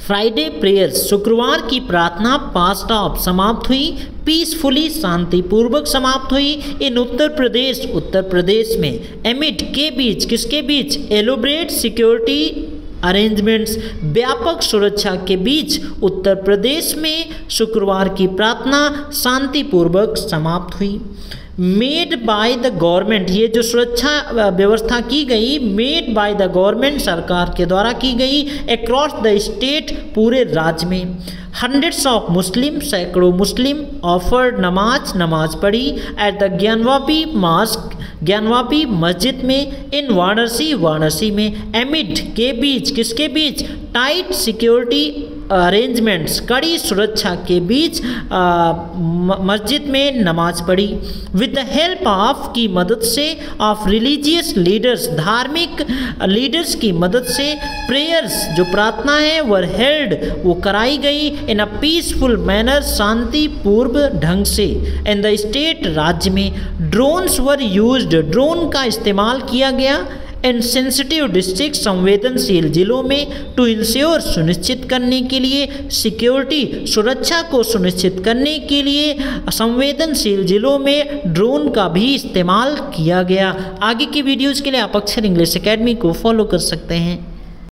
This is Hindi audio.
फ्राइडे प्रेयर्स, शुक्रवार की प्रार्थना पास्ट ऑफ समाप्त हुई, पीसफुली शांतिपूर्वक समाप्त हुई इन उत्तर प्रदेश में एमिड के बीच, किसके बीच, एलोबरेट सिक्योरिटी अरेंजमेंट्स, व्यापक सुरक्षा के बीच उत्तर प्रदेश में शुक्रवार की प्रार्थना शांतिपूर्वक समाप्त हुई। मेड बाय द गवर्नमेंट, ये जो सुरक्षा व्यवस्था की गई मेड बाय द गवर्नमेंट, सरकार के द्वारा की गई, अक्रॉस द स्टेट, पूरे राज्य में। हंड्रेड्स ऑफ मुस्लिम, सैकड़ों मुस्लिम ऑफर्ड नमाज पढ़ी at the Gyanvapi mosque, Gyanvapi मस्जिद में, इन वाराणसी में, एमिड के बीच, किसके बीच, टाइट सिक्योरिटी अरेंजमेंट्स, कड़ी सुरक्षा के बीच मस्जिद में नमाज पढ़ी। विद द हेल्प ऑफ, की मदद से, ऑफ रिलीजियस लीडर्स, धार्मिक लीडर्स की मदद से, प्रेयर्स, जो प्रार्थना है वर हेल्ड, वो कराई गई इन अ पीसफुल मैनर, शांतिपूर्व ढंग से। इन द स्टेट, राज्य में। ड्रोन्स वर यूज्ड, ड्रोन का इस्तेमाल किया गया एंड सेंसिटिव डिस्ट्रिक्ट, संवेदनशील जिलों में, टू इंश्योर, सुनिश्चित करने के लिए, सिक्योरिटी, सुरक्षा को सुनिश्चित करने के लिए संवेदनशील जिलों में ड्रोन का भी इस्तेमाल किया गया। आगे की वीडियोज़ के लिए आप अक्षर इंग्लिश एकेडमी को फॉलो कर सकते हैं।